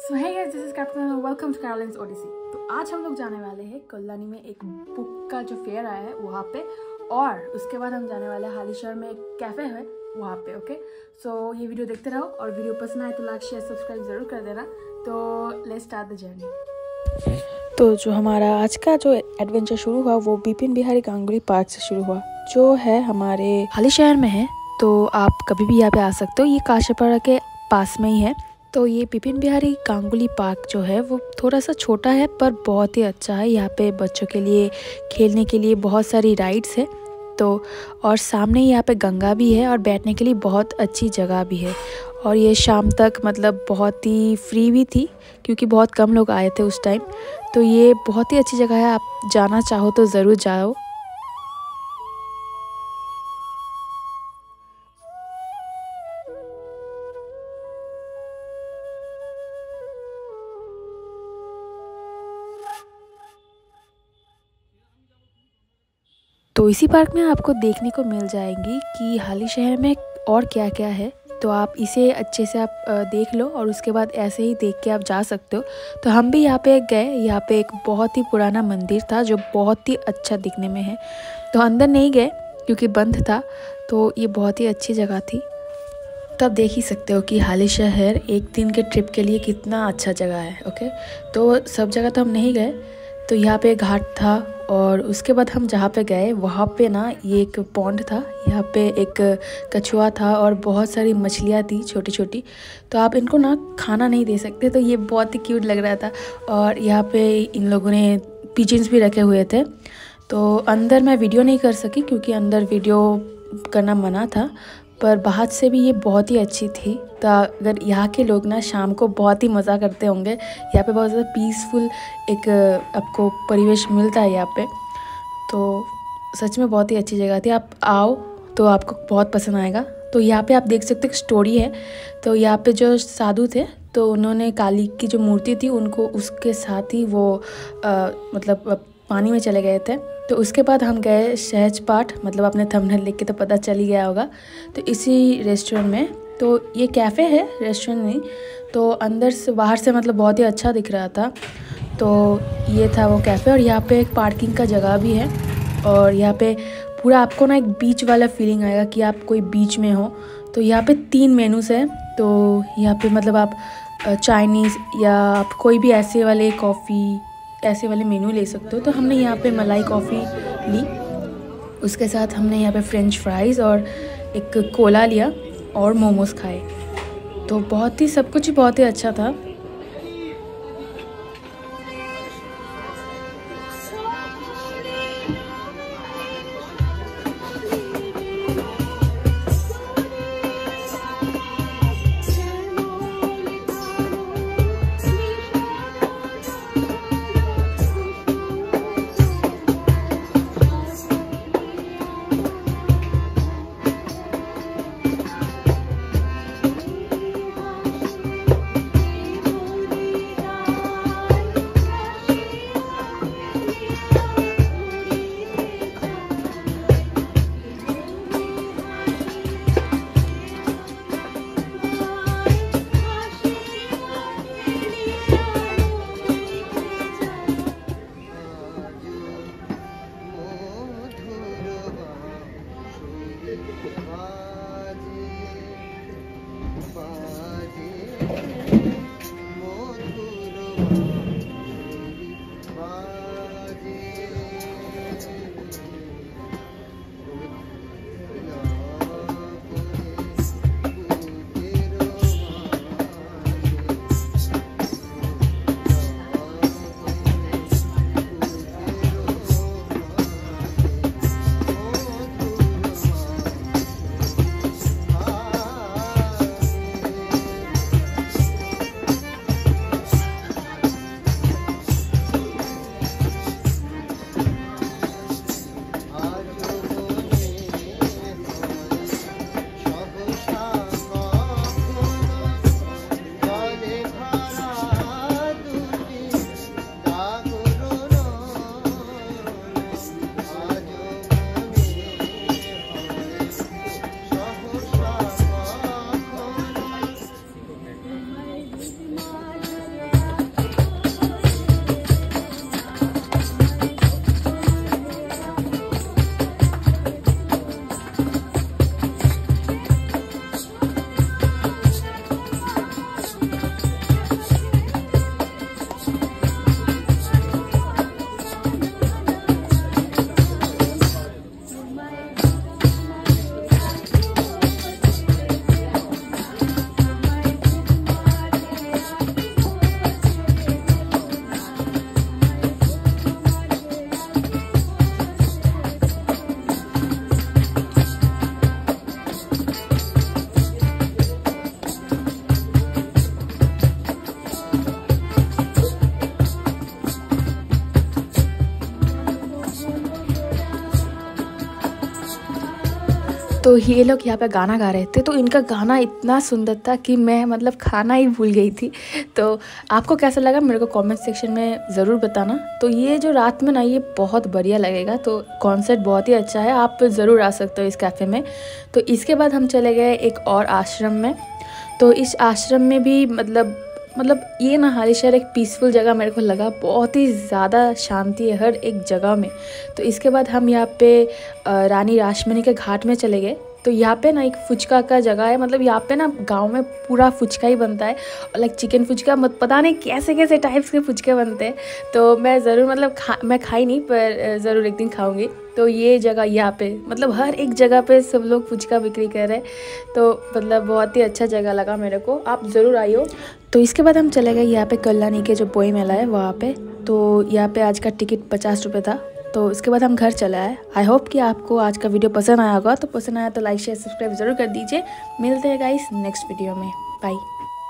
So hey guys, this is captain, welcome to Caroline's Odyssey. तो आज हम लोग जाने वाले हैं कल्याणी में एक बुक का जो फेयर आया है वहाँ पे, और उसके बाद हम जाने वाले हैं हालीशहर में एक कैफ़े है वहाँ पे। ओके, सो ये वीडियो देखते रहो और वीडियो पसंद आए तो लाइक शेयर सब्सक्राइब ज़रूर कर देना। तो लेट्स स्टार्ट द जर्नी। तो जो हमारा आज का जो एडवेंचर शुरू हुआ वो बिपिन बिहारी गांगुली पार्क से शुरू हुआ, जो है हमारे हालीशहर में है। तो आप कभी भी यहाँ पे आ सकते हो, ये काशीपाड़ा के पास में ही है। तो ये बिपिन बिहारी गांगुली पार्क जो है वो थोड़ा सा छोटा है पर बहुत ही अच्छा है। यहाँ पे बच्चों के लिए खेलने के लिए बहुत सारी राइड्स है। तो और सामने ही यहाँ पे गंगा भी है और बैठने के लिए बहुत अच्छी जगह भी है। और ये शाम तक मतलब बहुत ही फ्री भी थी क्योंकि बहुत कम लोग आए थे उस टाइम। तो ये बहुत ही अच्छी जगह है, आप जाना चाहो तो ज़रूर जाओ। तो इसी पार्क में आपको देखने को मिल जाएंगी कि हालीशहर में और क्या क्या है। तो आप इसे अच्छे से आप देख लो और उसके बाद ऐसे ही देख के आप जा सकते हो। तो हम भी यहाँ पे गए, यहाँ पे एक बहुत ही पुराना मंदिर था जो बहुत ही अच्छा दिखने में है। तो अंदर नहीं गए क्योंकि बंद था। तो ये बहुत ही अच्छी जगह थी। तो आप देख ही सकते हो कि हालीशहर एक दिन के ट्रिप के लिए कितना अच्छा जगह है। ओके, तो सब जगह तो हम नहीं गए। तो यहाँ पे घाट था और उसके बाद हम जहाँ पे गए वहाँ पे ना ये एक पॉन्ड था, यहाँ पे एक कछुआ था और बहुत सारी मछलियाँ थी छोटी छोटी। तो आप इनको ना खाना नहीं दे सकते, तो ये बहुत ही क्यूट लग रहा था। और यहाँ पे इन लोगों ने पिजन्स भी रखे हुए थे। तो अंदर मैं वीडियो नहीं कर सकी क्योंकि अंदर वीडियो करना मना था, पर बाहर से भी ये बहुत ही अच्छी थी। तो अगर यहाँ के लोग ना शाम को बहुत ही मज़ा करते होंगे। यहाँ पे बहुत ज़्यादा पीसफुल एक आपको परिवेश मिलता है यहाँ पे। तो सच में बहुत ही अच्छी जगह थी, आप आओ तो आपको बहुत पसंद आएगा। तो यहाँ पे आप देख सकते हो एक स्टोरी है। तो यहाँ पे जो साधु थे तो उन्होंने काली की जो मूर्ति थी उनको उसके साथ ही वो मतलब पानी में चले गए थे। तो उसके बाद हम गए सहज पाठ, मतलब अपने थंबनेल लिख के तो पता चल ही गया होगा। तो इसी रेस्टोरेंट में, तो ये कैफ़े है, रेस्टोरेंट नहीं। तो अंदर से बाहर से मतलब बहुत ही अच्छा दिख रहा था। तो ये था वो कैफ़े और यहाँ पे एक पार्किंग का जगह भी है। और यहाँ पे पूरा आपको ना एक बीच वाला फीलिंग आएगा कि आप कोई बीच में हो। तो यहाँ पे 3 मेनूज़ हैं। तो यहाँ पे मतलब आप चाइनीज़ या आप कोई भी ऐसे वाले कॉफ़ी ऐसे वाले मेनू ले सकते हो। तो हमने यहाँ पे मलाई कॉफ़ी ली, उसके साथ हमने यहाँ पे फ्रेंच फ्राइज़ और एक कोला लिया और मोमोज़ खाए। तो बहुत ही सब कुछ बहुत ही अच्छा था। तो ये लोग यहाँ पे गाना गा रहे थे, तो इनका गाना इतना सुंदर था कि मैं मतलब खाना ही भूल गई थी। तो आपको कैसा लगा मेरे को कमेंट सेक्शन में ज़रूर बताना। तो ये जो रात में ना ये बहुत बढ़िया लगेगा, तो कॉन्सर्ट बहुत ही अच्छा है, आप ज़रूर आ सकते हो इस कैफ़े में। तो इसके बाद हम चले गए एक और आश्रम में। तो इस आश्रम में भी मतलब ये ना हालीशहर एक पीसफुल जगह मेरे को लगा, बहुत ही ज़्यादा शांति है हर एक जगह में। तो इसके बाद हम यहाँ पे रानी रासमणी के घाट में चले गए। तो यहाँ पे ना एक फुचका का जगह है, मतलब यहाँ पे ना गांव में पूरा फुचका ही बनता है, और लाइक चिकन फुचका, पता नहीं कैसे कैसे टाइप्स के फुचके बनते हैं। तो मैं ज़रूर मैं खाई नहीं, पर ज़रूर एक दिन खाऊंगी। तो ये जगह यहाँ पे मतलब हर एक जगह पे सब लोग फुचका बिक्री कर रहे हैं, तो मतलब बहुत ही अच्छा जगह लगा मेरे को, आप ज़रूर आइयो। तो इसके बाद हम चले गए यहाँ पे कल्याणी के जो पोई मेला है वहाँ पे। तो यहाँ पे आज का टिकट 50 रुपये था। तो इसके बाद हम घर चले आए। आई होप कि आपको आज का वीडियो पसंद आया होगा। तो पसंद आया तो लाइक शेयर सब्सक्राइब ज़रूर कर दीजिए। मिलते हैं गाइस नेक्स्ट वीडियो में, बाय।